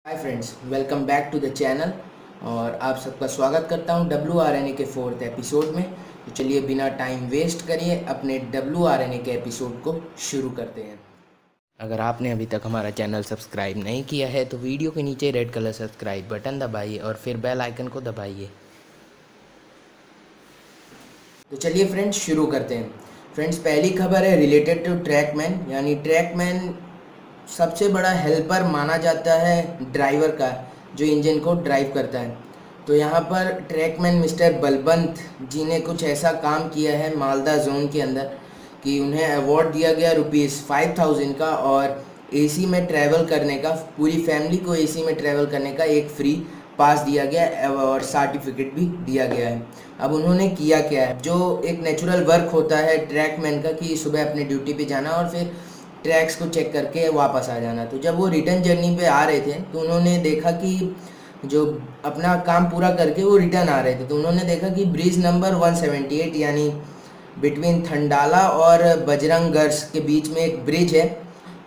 Hi friends, welcome back to the channel. और आप सबका स्वागत करता हूं WRNA के 4th एपिसोड में। तो चलिए बिना टाइम वेस्ट करिए अपने WRNA के एपिसोड को शुरू करते हैं। अगर आपने अभी तक हमारा चैनल सब्सक्राइब नहीं किया है तो वीडियो के नीचे रेड कलर सब्सक्राइब बटन दबाइए और फिर बेल आइकन को दबाइए। तो चलिए फ्रेंड्स शुरू करते हैं। फ्रेंड्स, पहली खबर है रिलेटेड टू ट्रैकमैन। यानी ट्रैकमैन सबसे बड़ा हेल्पर माना जाता है ड्राइवर का, जो इंजन को ड्राइव करता है। तो यहाँ पर ट्रैकमैन मिस्टर बलवंत जी ने कुछ ऐसा काम किया है मालदा जोन के अंदर कि उन्हें अवार्ड दिया गया ₹5000 का, और एसी में ट्रैवल करने का, पूरी फैमिली को एसी में ट्रैवल करने का एक फ्री पास दिया गया और सर्टिफिकेट भी दिया गया है। अब उन्होंने किया क्या है, जो एक नेचुरल वर्क होता है ट्रैकमैन का कि सुबह अपनी ड्यूटी पे जाना और फिर ट्रैक्स को चेक करके वापस आ जाना। तो जब वो रिटर्न जर्नी पे आ रहे थे तो उन्होंने देखा कि जो अपना काम पूरा करके वो रिटर्न आ रहे थे, तो उन्होंने देखा कि ब्रिज नंबर 178 यानी बिटवीन थंडाला और बजरंगगर्स के बीच में एक ब्रिज है।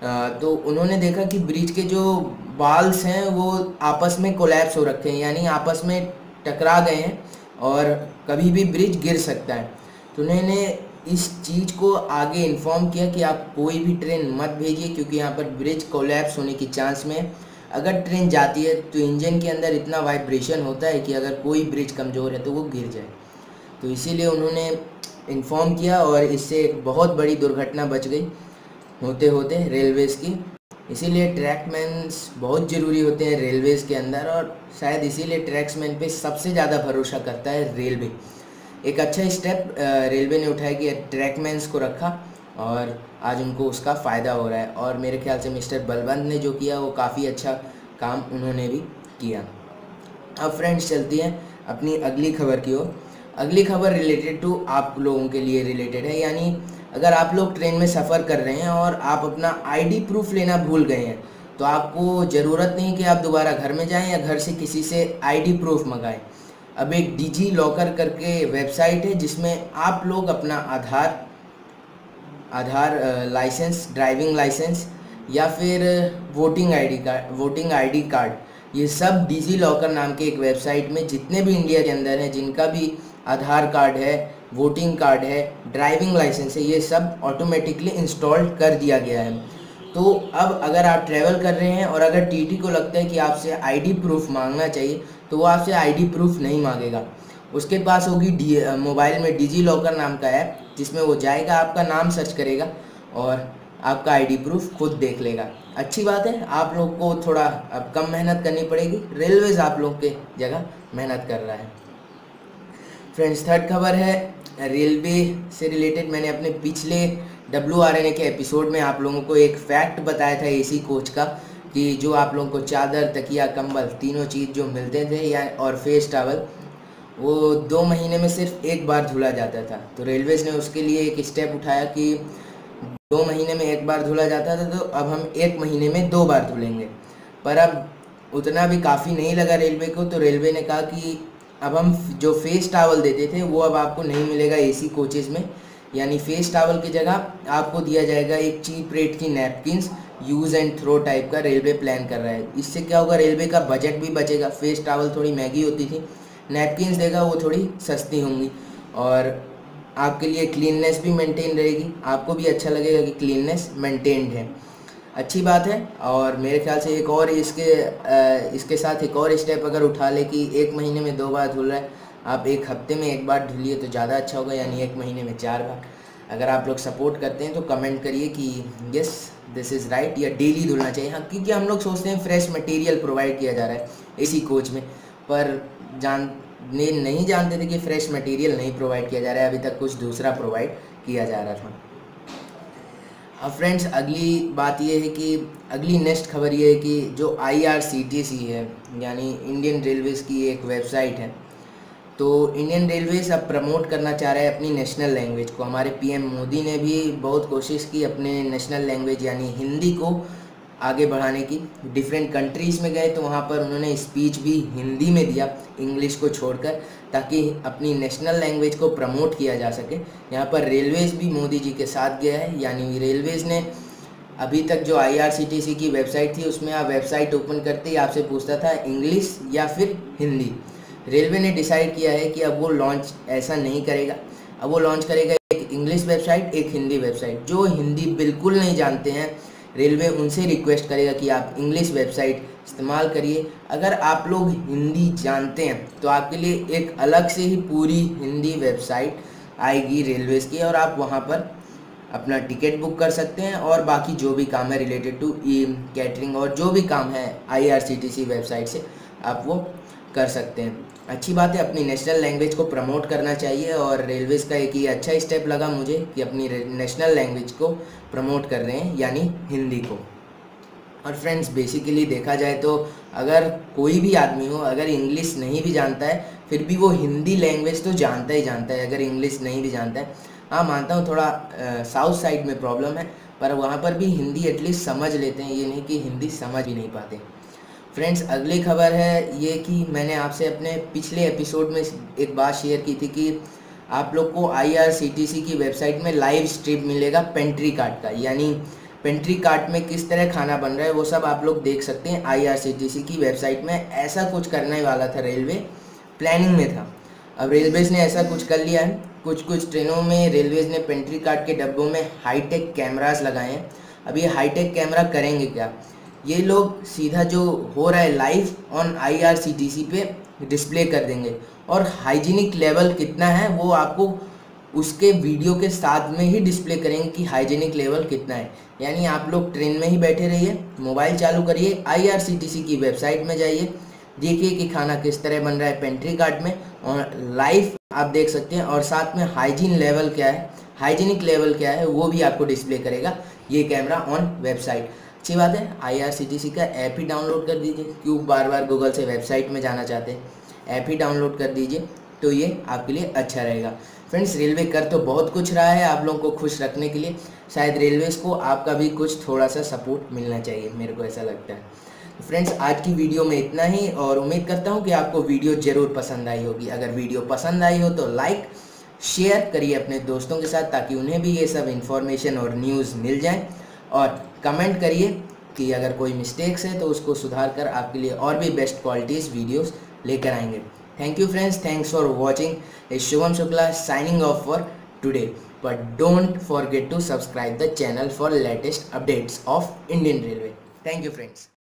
तो उन्होंने देखा कि ब्रिज के जो वाल्स हैं वो आपस में कोलैप्स हो रखे हैं, यानी आपस में टकरा गए हैं और कभी भी ब्रिज गिर सकता है। तो उन्होंने इस चीज़ को आगे इन्फॉर्म किया कि आप कोई भी ट्रेन मत भेजिए, क्योंकि यहाँ पर ब्रिज कोलैप्स होने की चांस में है। अगर ट्रेन जाती है तो इंजन के अंदर इतना वाइब्रेशन होता है कि अगर कोई ब्रिज कमज़ोर है तो वो गिर जाए। तो इसीलिए उन्होंने इन्फॉर्म किया और इससे एक बहुत बड़ी दुर्घटना बच गई होते होते रेलवेज़ की। इसीलिए ट्रैकमैन्स बहुत ज़रूरी होते हैं रेलवेज़ के अंदर, और शायद इसीलिए ट्रैक्समैन पे सबसे ज़्यादा भरोसा करता है रेलवे। एक अच्छा स्टेप रेलवे ने उठाया कि ट्रैकमैन्स को रखा और आज उनको उसका फ़ायदा हो रहा है। और मेरे ख्याल से मिस्टर बलवंत ने जो किया वो काफ़ी अच्छा काम उन्होंने भी किया। अब फ्रेंड्स चलती हैं अपनी अगली खबर की ओर। अगली खबर रिलेटेड टू आप लोगों के लिए रिलेटेड है। यानी अगर आप लोग ट्रेन में सफ़र कर रहे हैं और आप अपना आईडी प्रूफ लेना भूल गए हैं तो आपको ज़रूरत नहीं कि आप दोबारा घर में जाएं या घर से किसी से आईडी प्रूफ मंगाएं। अब एक डिजी लॉकर करके वेबसाइट है जिसमें आप लोग अपना आधार लाइसेंस, ड्राइविंग लाइसेंस या फिर वोटिंग आईडी कार्ड, ये सब डिजी लॉकर नाम के एक वेबसाइट में जितने भी इंडिया के अंदर हैं, जिनका भी आधार कार्ड है, वोटिंग कार्ड है, ड्राइविंग लाइसेंस है, ये सब ऑटोमेटिकली इंस्टॉल कर दिया गया है। तो अब अगर आप ट्रैवल कर रहे हैं और अगर टीटी को लगता है कि आपसे आईडी प्रूफ मांगना चाहिए तो वो आपसे आईडी प्रूफ नहीं मांगेगा। उसके पास होगी मोबाइल में डिजी लॉकर नाम का ऐप, जिसमें वो जाएगा, आपका नाम सर्च करेगा और आपका आईडी प्रूफ खुद देख लेगा। अच्छी बात है, आप लोग को थोड़ा अब कम मेहनत करनी पड़ेगी, रेलवेज़ आप लोग के जगह मेहनत कर रहा है। फ्रेंड्स, थर्ड खबर है रेलवे से रिलेटेड। मैंने अपने पिछले WRNA के एपिसोड में आप लोगों को एक फैक्ट बताया था एसी कोच का, कि जो आप लोगों को चादर, तकिया, कंबल, तीनों चीज़ जो मिलते थे या और फेस टावल, वो 2 महीने में सिर्फ एक बार धुला जाता था। तो रेलवेज़ ने उसके लिए एक स्टेप उठाया कि 2 महीने में एक बार धुला जाता था, तो अब हम 1 महीने में 2 बार धुलेंगे। पर अब उतना भी काफ़ी नहीं लगा रेलवे को, तो रेलवे ने कहा कि अब हम जो फेस टावल देते थे वो अब आपको नहीं मिलेगा एसी कोचेज़ में। यानी फेस टावल की जगह आपको दिया जाएगा एक चीप रेट की napkins, use and throw type का रेलवे प्लान कर रहा है। इससे क्या होगा, रेलवे का बजट भी बचेगा। फेस टावल थोड़ी महंगी होती थी, नैपकिन्स देगा वो थोड़ी सस्ती होंगी, और आपके लिए क्लीननेस भी मेंटेन रहेगी, आपको भी अच्छा लगेगा कि क्लीननेस मेंटेन्ड है। अच्छी बात है। और मेरे ख्याल से एक और इसके साथ एक और स्टेप अगर उठा ले कि 1 महीने में 2 बार धुल रहा है, आप 1 हफ्ते में 1 बार धुलिए तो ज़्यादा अच्छा होगा, यानी 1 महीने में 4 बार। अगर आप लोग सपोर्ट करते हैं तो कमेंट करिए कि यस दिस इज़ राइट, या डेली धुलना चाहिए। हाँ, क्योंकि हम लोग सोचते हैं फ्रेश मटेरियल प्रोवाइड किया जा रहा है एसी कोच में, पर नहीं जानते थे कि फ्रेश मटेरियल नहीं प्रोवाइड किया जा रहा है, अभी तक कुछ दूसरा प्रोवाइड किया जा रहा था। अब फ्रेंड्स, अगली बात ये है कि अगली नेक्स्ट खबर ये है कि जो IRCTC है, यानी इंडियन रेलवेज़ की एक वेबसाइट है, तो इंडियन रेलवेज़ अब प्रमोट करना चाह रहा है अपनी नेशनल लैंग्वेज को। हमारे PM मोदी ने भी बहुत कोशिश की अपने नेशनल लैंग्वेज यानी हिंदी को आगे बढ़ाने की। डिफरेंट कंट्रीज़ में गए तो वहाँ पर उन्होंने स्पीच भी हिंदी में दिया, इंग्लिश को छोड़कर, ताकि अपनी नेशनल लैंग्वेज को प्रमोट किया जा सके। यहाँ पर रेलवेज़ भी मोदी जी के साथ गया है, यानी रेलवेज़ ने अभी तक जो IRCTC की वेबसाइट थी उसमें आप वेबसाइट ओपन करते ही आपसे पूछता था इंग्लिश या फिर हिंदी। रेलवे ने डिसाइड किया है कि अब वो लॉन्च ऐसा नहीं करेगा, अब वो लॉन्च करेगा एक इंग्लिश वेबसाइट, एक हिंदी वेबसाइट। जो हिंदी बिल्कुल नहीं जानते हैं, रेलवे उनसे रिक्वेस्ट करेगा कि आप इंग्लिश वेबसाइट इस्तेमाल करिए। अगर आप लोग हिंदी जानते हैं तो आपके लिए एक अलग से ही पूरी हिंदी वेबसाइट आएगी रेलवेज की, और आप वहाँ पर अपना टिकट बुक कर सकते हैं और बाकी जो भी काम है रिलेटेड टू कैटरिंग और जो भी काम है IRCTC वेबसाइट से आप वो कर सकते हैं। अच्छी बात है, अपनी नेशनल लैंग्वेज को प्रमोट करना चाहिए, और रेलवेज का एक ये अच्छा स्टेप लगा मुझे कि अपनी नेशनल लैंग्वेज को प्रमोट कर रहे हैं, यानी हिंदी को। और फ्रेंड्स, बेसिकली देखा जाए तो अगर कोई भी आदमी हो, अगर इंग्लिश नहीं भी जानता है फिर भी वो हिंदी लैंग्वेज तो जानता ही जानता है, अगर इंग्लिश नहीं भी जानता है। हाँ, मानता हूँ थोड़ा साउथ साइड में प्रॉब्लम है, पर वहाँ पर भी हिंदी एटलीस्ट समझ लेते हैं, ये नहीं कि हिंदी समझ ही नहीं पाते। फ्रेंड्स, अगली खबर है ये कि मैंने आपसे अपने पिछले एपिसोड में एक बात शेयर की थी कि आप लोग को IRCTC की वेबसाइट में लाइव स्ट्रीम मिलेगा पेंट्री कार्ट का, यानी पेंट्री कार्ट में किस तरह खाना बन रहा है वो सब आप लोग देख सकते हैं IRCTC की वेबसाइट में। ऐसा कुछ करने वाला था रेलवे, प्लानिंग में था। अब रेलवेज ने ऐसा कुछ कर लिया है। कुछ ट्रेनों में रेलवेज ने पेंट्री कार्ट के डब्बों में हाईटेक कैमरास लगाए हैं। अब ये हाईटेक कैमरा करेंगे क्या, ये लोग सीधा जो हो रहा है लाइव ऑन IRCTC पे डिस्प्ले कर देंगे, और हाइजीनिक लेवल कितना है वो आपको उसके वीडियो के साथ में ही डिस्प्ले करेंगे कि हाइजीनिक लेवल कितना है। यानी आप लोग ट्रेन में ही बैठे रहिए, मोबाइल चालू करिए, IRCTC की वेबसाइट में जाइए, देखिए कि खाना किस तरह बन रहा है पेंट्री कार्ट में, और लाइव आप देख सकते हैं, और साथ में हाइजीन लेवल क्या है, हाइजीनिक लेवल क्या है वो भी आपको डिस्प्ले करेगा ये कैमरा ऑन वेबसाइट। अच्छी बात है, IRCTC का ऐप ही डाउनलोड कर दीजिए, क्यों बार बार गूगल से वेबसाइट में जाना चाहते हैं, ऐप ही डाउनलोड कर दीजिए, तो ये आपके लिए अच्छा रहेगा। फ्रेंड्स, रेलवे कर तो बहुत कुछ रहा है आप लोगों को खुश रखने के लिए, शायद रेलवेज को आपका भी कुछ थोड़ा सा सपोर्ट मिलना चाहिए, मेरे को ऐसा लगता है। फ्रेंड्स, आज की वीडियो में इतना ही, और उम्मीद करता हूँ कि आपको वीडियो ज़रूर पसंद आई होगी। अगर वीडियो पसंद आई हो तो लाइक शेयर करिए अपने दोस्तों के साथ, ताकि उन्हें भी ये सब इन्फॉर्मेशन और न्यूज़ मिल जाए, और कमेंट करिए कि अगर कोई मिस्टेक्स है तो उसको सुधार कर आपके लिए और भी बेस्ट क्वालिटीज़ वीडियोस लेकर आएंगे। Thank you friends, thanks for watching. Shubham Shukla signing off for today, but don't forget to subscribe the channel for latest updates of Indian Railway. Thank you friends.